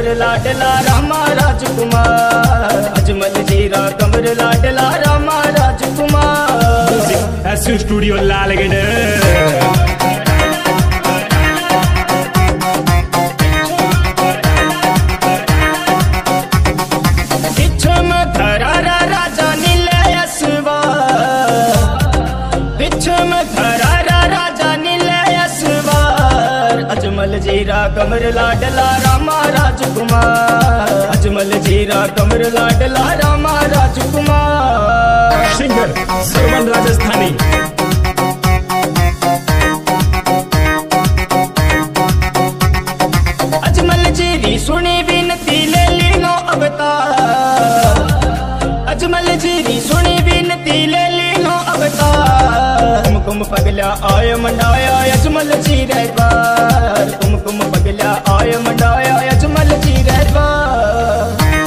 कमर लाडला रामा राजकुमार, अजमल जीरा कमर लाडला रामा राजकुमार। SU studio Lalgarh. अजमल जीरा कमर लाडला रामा राजकुमार, अजमल जीरा कमर लाडला रामा राजकुमार। सिंगर सरवन राजस्थानी। अजमल जीरी सुनी विनती ले लीनो अवतार, अजमल जीरी सुनी विनती ले लीनो अवतार। कुमकुम पगला आय मंडाया अजमल जी रहबार, कुमकुम पगला आय मंडाया अजमल जी रहबार।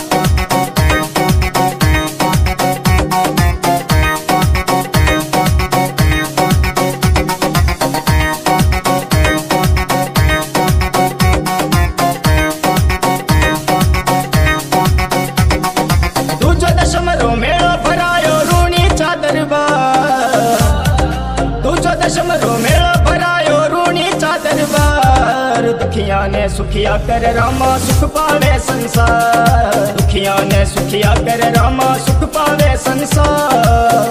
दूजो दशमरो मेळो भरायो रूणी चादर बार, दूजो दशमरो मेळो भरायो रूणी चादर बार। दुखिया ने सुखिया कर रामा सुख पावे संसार, दुखिया ने सुखिया कर रामा सुख पावे संसार।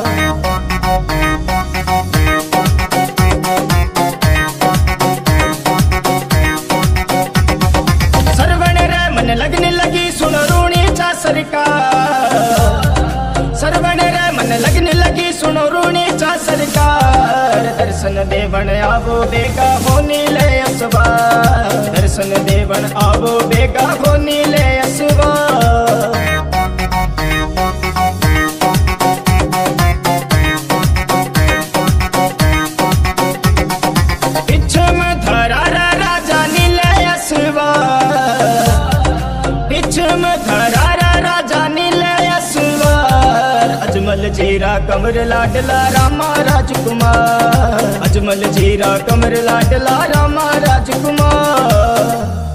सरवण रे मन लगने लगी सुन रूणी चा सरकार, सरवण रे मन लगने लगी सुनो रूणी चा सरकार। दर्शन देवन आवो बेगा होनी ले असवार, दर्शन देवन आवो बेगा होनी ले असवार। पिछम धरारा राजा नीले असवार, पिछम धरारा राजा नीले असवार। अजमल जीरा कमर लाडला रामा राजकुमार, अजमल जीरा कमर लाडला रामा राजकुमार।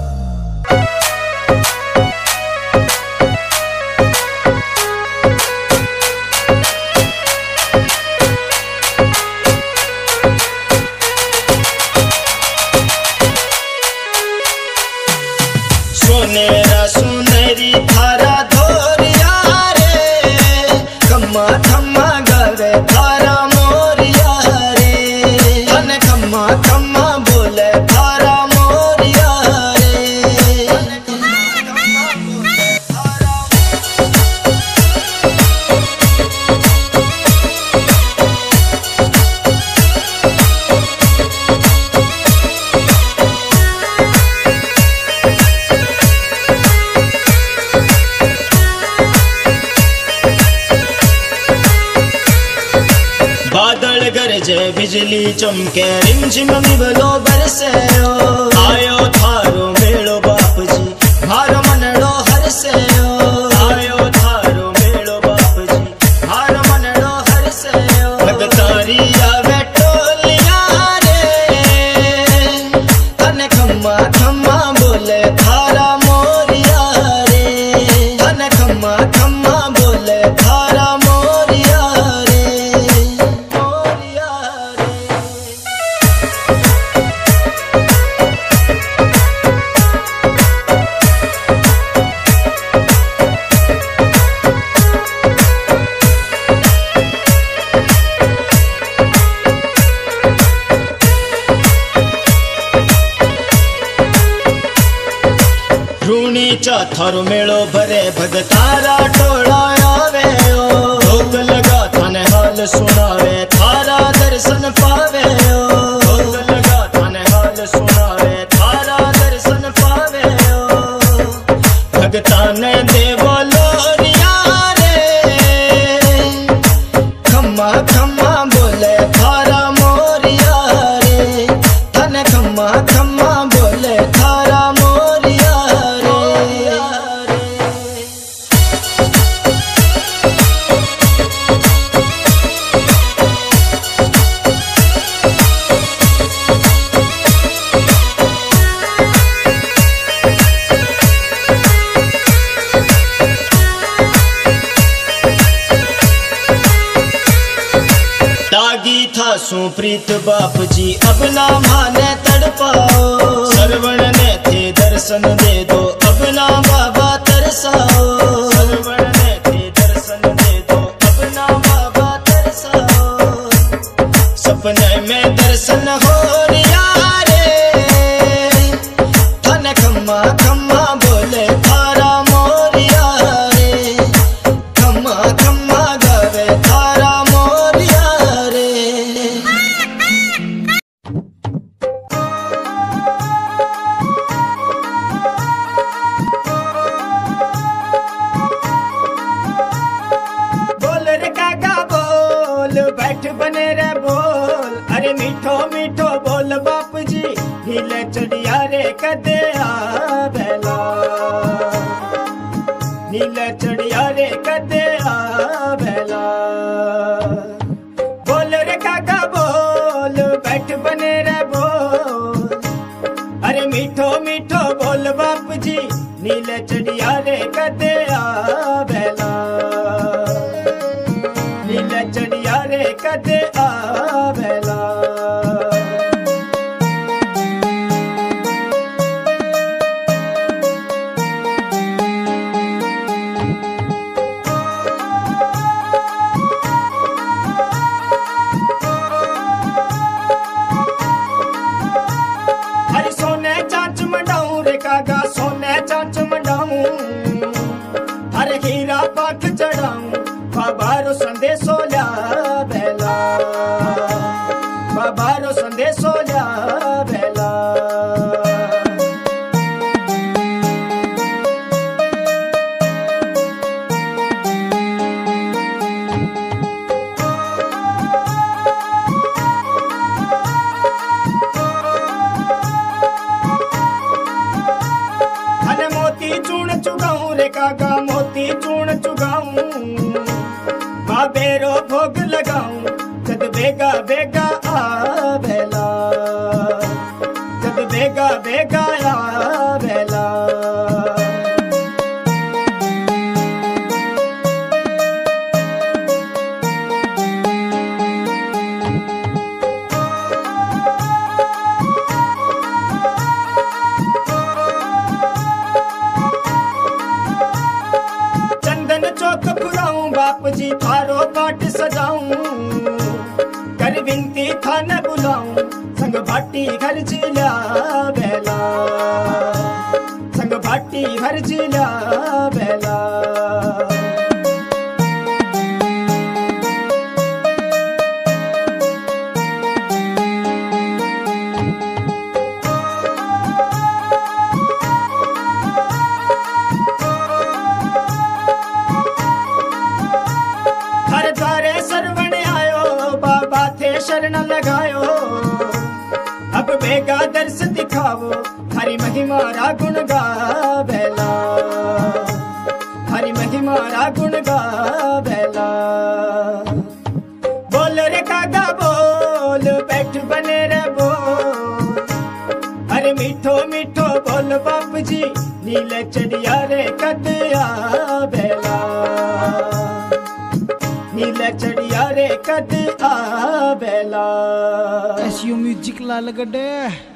सोनेरा सुनेरी थारा धोरिया रे, खम्मा खम्मा गवे थारा मोरिया रे, तन खम्मा खम्मा बोले थारा मोरिया रे। बादल गरजे बिजली चमके रिमझिम मिबलो बरसे ओ, आयो थारो मेलो बाप जी भार मनड़ो हरसे ओ, आयो थारो मेलो बाप जी भार मनड़ो हरसे ओ। भगतारी आवे टोलिया रे, तन खम्मा खम्मा बोले थारा मोरिया रे, तन खम्मा खम्मा बोले थारा मोरिया रे, मोरिया रे। रूणी चा थारो मेलो भरे भगतारा टोला आवे ओ, भोग लगा थाने हाल सुनावे थारा दर्शन पावे ओ, भोग लगा थाने हाल सुनावे थारा दर्शन पावे ओ। भगता ने देवो लोरिया रे, खम्मा खम्मा बोले थारा मोरिया रे, तन खम्मा खम्मा बोले थारा मोरिया रे। सु प्रीत बाप जी अब ना माने तड़पाओ। सरवण ने थे दर्शन दे दो अब ना बाबा तरसाओ। सरवण ने थे दर्शन दे दो अब ना बाबा तरसाओ। सपने में दर्शन हो रिया रे थन खम्मा खम्मा बोले थारा मोरिया रे। खम्मा खम्मा गावे थारा मोरिया रे। बोल रे काका बोल बैठ बने रे बोल। अरे मीठो मीठो बोल बाप जी नीले चढ़िया रे कदे आ बेला। नीले चढ़िया रे कदे आ बेला। बोल रे काका बोल बैठ बने रे बोल। अरे मीठो मीठो बोल बाप जी नीले चढ़िया रे कदे आ बेला। नीले चढ़िया रे कदे आ बेला। हरी सोने चांच मंडाऊं रे कागा सोने चांच मंडाऊं। हरे हीरा पाख चढ़ाऊं बाबारो संदेशो ल्या बेला। बाबारो संदेशो ल्या बेला। हने मोती चूर्ण चुगाऊं रे कागा मोती चूर्ण चुगाऊं। बेरो भोग लगाऊं जद बेगा बेगा आ बेला। जद बेगा बेगा आ बेला। चंदन चौक फुराऊं बाप जी थारो बाट सजाऊं। कर विनती थाने बुलाऊं संग भाटी घर जिला बेला। संग भाटी घर जिला बेला। हर द्वारे सरवण आयो बाबा थे शरण लगायो। अब बेगा दर्श दिखाओ हरि महिमा रा गुण गा बेला। हरि महिमा रा गुण गा बेला। बोल रे कागा बोल बैठ बने रे बोल। अरे मीठो मीठो बोल बाप जी नीले चढ़िया रे कद आ बेला। नीले चढ़िया रे कद आ बेला। एसयू म्यूजिक लाल गड्ढे।